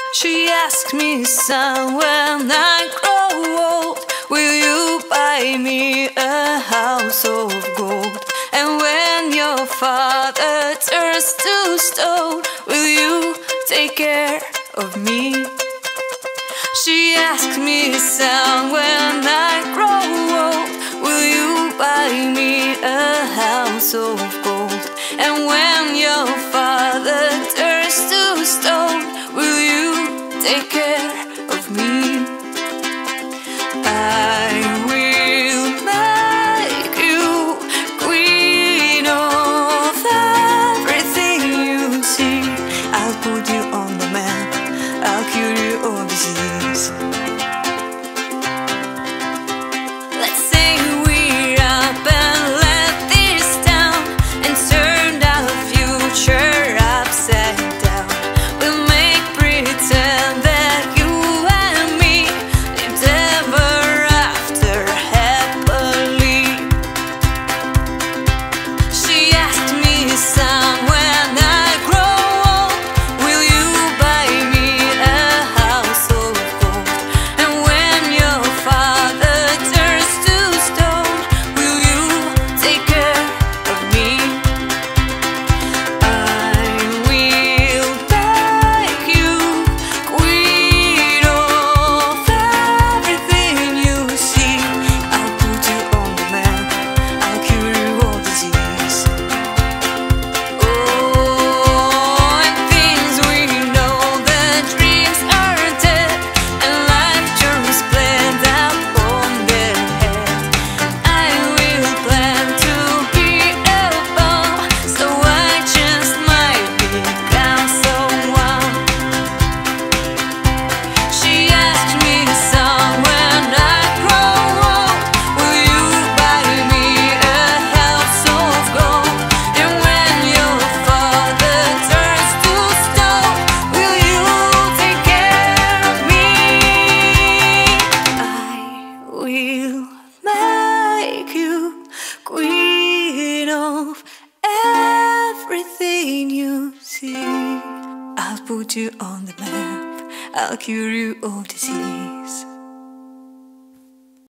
She asked me, son, when I grow old, will you buy me a house of gold? And when your father turns to stone, will you take care of me? She asked me, son, when I grow old, will you buy me a house of gold? And when your father turns to stone, will you take care of me? I will make you queen of everything you see. I'll put you on the map, I'll cure you of disease. Let's say we're up and let this down and turn our future upside down. We'll make pretend that you and me lived ever after happily. She asked me, son, when I grow old, will you buy me a house of gold? And when your father turns to stone, will you take care of me? I will make you queen of everything you see. I'll put you on the map, I'll cure you of disease. Oh, and things we know, the dreams are dead, and life just planned out on their head. I will plan to be a bomb, so I just might become someone. She asked me, son, when I grow old, will you buy me a house of gold? And when your father turns to stone, will you take care of me? I will make you queen of everything you see. I'll put you on the map, I'll cure you of disease.